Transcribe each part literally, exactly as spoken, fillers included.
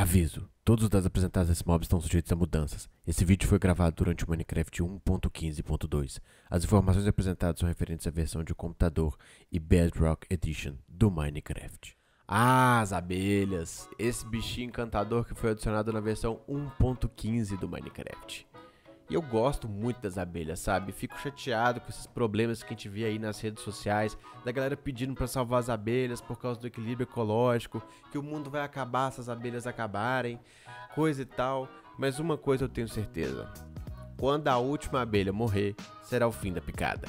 Aviso: todos os dados apresentados nesse mob estão sujeitos a mudanças. Esse vídeo foi gravado durante o Minecraft um ponto quinze ponto dois. As informações apresentadas são referentes à versão de computador e Bedrock Edition do Minecraft. Ah, as abelhas! Esse bichinho encantador que foi adicionado na versão um ponto quinze do Minecraft. E eu gosto muito das abelhas, sabe? Fico chateado com esses problemas que a gente vê aí nas redes sociais, da galera pedindo pra salvar as abelhas por causa do equilíbrio ecológico, que o mundo vai acabar se as abelhas acabarem, coisa e tal. Mas uma coisa eu tenho certeza: quando a última abelha morrer, será o fim da picada.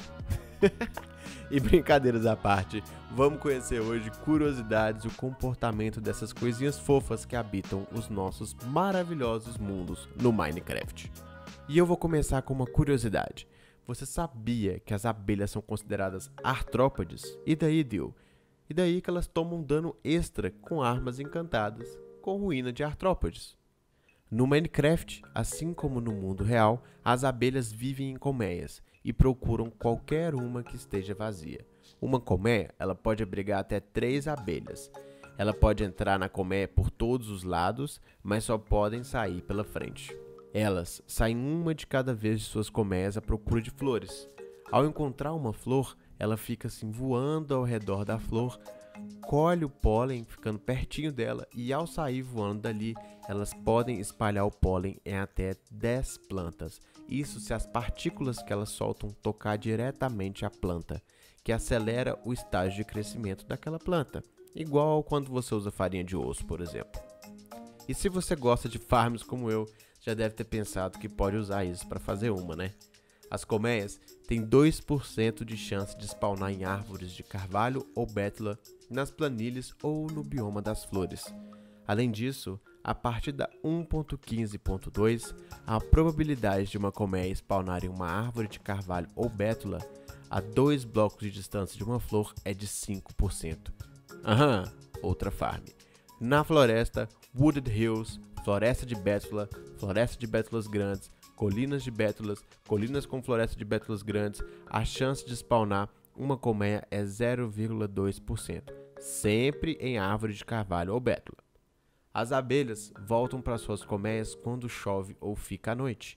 E brincadeiras à parte, vamos conhecer hoje curiosidades e o comportamento dessas coisinhas fofas que habitam os nossos maravilhosos mundos no Minecraft. E eu vou começar com uma curiosidade. Você sabia que as abelhas são consideradas artrópodes? E daí, Dio? E daí que elas tomam dano extra com armas encantadas com ruína de artrópodes? No Minecraft, assim como no mundo real, as abelhas vivem em colmeias e procuram qualquer uma que esteja vazia. Uma colmeia, ela pode abrigar até três abelhas. Ela pode entrar na colmeia por todos os lados, mas só podem sair pela frente. Elas saem uma de cada vez de suas colmeias à procura de flores. Ao encontrar uma flor, ela fica assim voando ao redor da flor, colhe o pólen ficando pertinho dela e ao sair voando dali, elas podem espalhar o pólen em até dez plantas. Isso se as partículas que elas soltam tocar diretamente a planta, que acelera o estágio de crescimento daquela planta, igual quando você usa farinha de osso, por exemplo. E se você gosta de farms como eu, já deve ter pensado que pode usar isso para fazer uma, né? As colmeias têm dois por cento de chance de spawnar em árvores de carvalho ou bétula, nas planilhas ou no bioma das flores. Além disso, a partir da um ponto quinze ponto dois, a probabilidade de uma colmeia spawnar em uma árvore de carvalho ou bétula a dois blocos de distância de uma flor é de cinco por cento. Aham, outra farm. Na floresta, Wooded Hills, floresta de bétula, floresta de bétulas grandes, colinas de bétulas, colinas com floresta de bétulas grandes, a chance de spawnar uma colmeia é zero vírgula dois por cento, sempre em árvore de carvalho ou bétula. As abelhas voltam para suas colmeias quando chove ou fica à noite.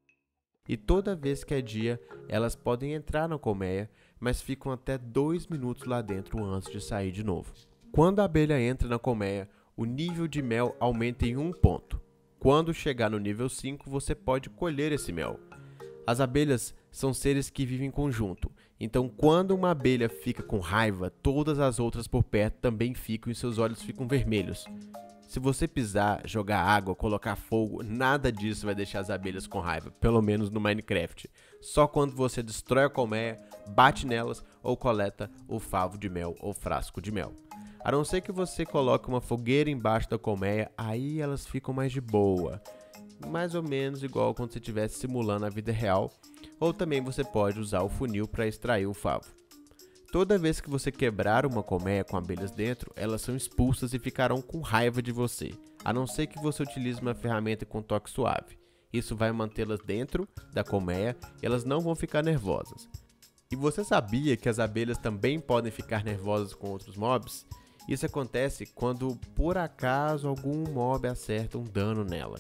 E toda vez que é dia, elas podem entrar na colmeia, mas ficam até dois minutos lá dentro antes de sair de novo. Quando a abelha entra na colmeia, o nível de mel aumenta em um ponto. Quando chegar no nível cinco, você pode colher esse mel. As abelhas são seres que vivem em conjunto, então quando uma abelha fica com raiva, todas as outras por perto também ficam e seus olhos ficam vermelhos. Se você pisar, jogar água, colocar fogo, nada disso vai deixar as abelhas com raiva, pelo menos no Minecraft. Só quando você destrói a colmeia, bate nelas ou coleta o favo de mel ou frasco de mel. A não ser que você coloque uma fogueira embaixo da colmeia, aí elas ficam mais de boa. Mais ou menos igual quando você estivesse simulando a vida real. Ou também você pode usar o funil para extrair o favo. Toda vez que você quebrar uma colmeia com abelhas dentro, elas são expulsas e ficarão com raiva de você. A não ser que você utilize uma ferramenta com toque suave. Isso vai mantê-las dentro da colmeia e elas não vão ficar nervosas. E você sabia que as abelhas também podem ficar nervosas com outros mobs? Isso acontece quando, por acaso, algum mob acerta um dano nela.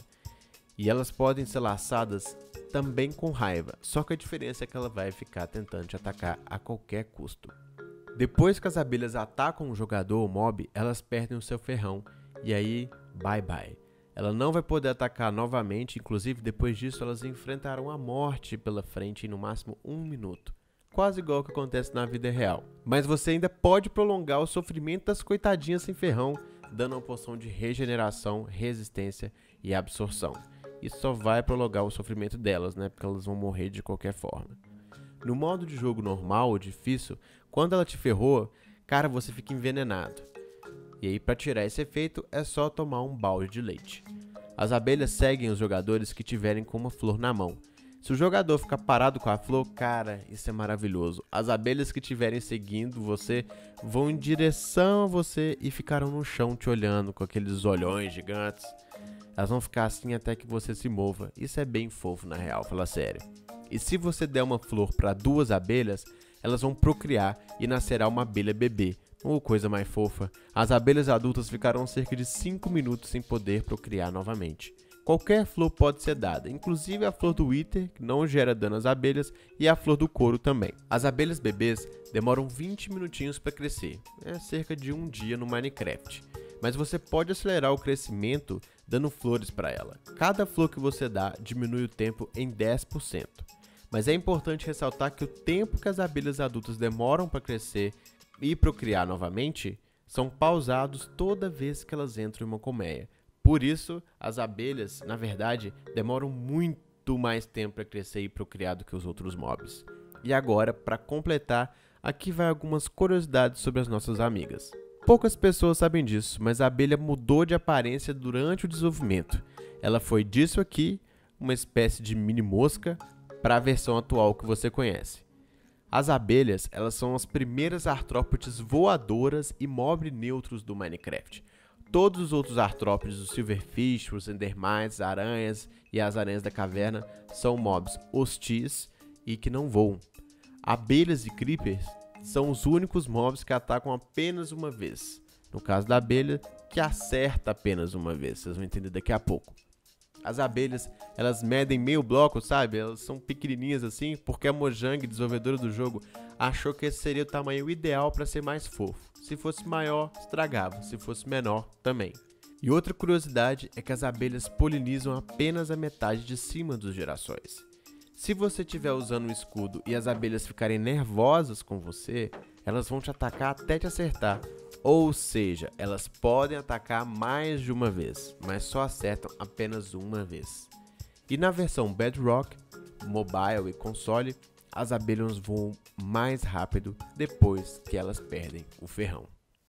E elas podem ser laçadas também com raiva, só que a diferença é que ela vai ficar tentando te atacar a qualquer custo. Depois que as abelhas atacam um jogador ou mob, elas perdem o seu ferrão, e aí, bye bye. Ela não vai poder atacar novamente, inclusive depois disso elas enfrentarão a morte pela frente em no máximo um minuto. Quase igual ao que acontece na vida real. Mas você ainda pode prolongar o sofrimento das coitadinhas sem ferrão, dando uma poção de regeneração, resistência e absorção. Isso só vai prolongar o sofrimento delas, né? Porque elas vão morrer de qualquer forma. No modo de jogo normal ou difícil, quando ela te ferrou, cara, você fica envenenado. E aí, para tirar esse efeito, é só tomar um balde de leite. As abelhas seguem os jogadores que tiverem com uma flor na mão. Se o jogador ficar parado com a flor, cara, isso é maravilhoso. As abelhas que estiverem seguindo você vão em direção a você e ficarão no chão te olhando com aqueles olhões gigantes. Elas vão ficar assim até que você se mova. Isso é bem fofo na real, fala sério. E se você der uma flor para duas abelhas, elas vão procriar e nascerá uma abelha bebê, Ou coisa mais fofa, as abelhas adultas ficarão cerca de cinco minutos sem poder procriar novamente. Qualquer flor pode ser dada, inclusive a flor do Wither, que não gera dano às abelhas, e a flor do couro também. As abelhas bebês demoram vinte minutinhos para crescer, é cerca de um dia no Minecraft. Mas você pode acelerar o crescimento dando flores para ela. Cada flor que você dá diminui o tempo em dez por cento. Mas é importante ressaltar que o tempo que as abelhas adultas demoram para crescer e procriar novamente são pausados toda vez que elas entram em uma colmeia. Por isso, as abelhas, na verdade, demoram muito mais tempo para crescer e procriar do que os outros mobs. E agora, para completar, aqui vai algumas curiosidades sobre as nossas amigas. Poucas pessoas sabem disso, mas a abelha mudou de aparência durante o desenvolvimento. Ela foi disso aqui, uma espécie de mini mosca, para a versão atual que você conhece. As abelhas, elas são as primeiras artrópodes voadoras e mob neutros do Minecraft. Todos os outros artrópodes, os silverfish, os endermites, aranhas e as aranhas da caverna, são mobs hostis e que não voam. Abelhas e creepers são os únicos mobs que atacam apenas uma vez. No caso da abelha, que acerta apenas uma vez. Vocês vão entender daqui a pouco. As abelhas, elas medem meio bloco, sabe? Elas são pequenininhas assim, porque a Mojang, desenvolvedora do jogo, achou que esse seria o tamanho ideal para ser mais fofo. Se fosse maior, estragava. Se fosse menor, também. E outra curiosidade é que as abelhas polinizam apenas a metade de cima dos girassóis. Se você estiver usando um escudo e as abelhas ficarem nervosas com você, elas vão te atacar até te acertar. Ou seja, elas podem atacar mais de uma vez, mas só acertam apenas uma vez. E na versão Bedrock, mobile e console, as abelhas voam mais rápido depois que elas perdem o ferrão.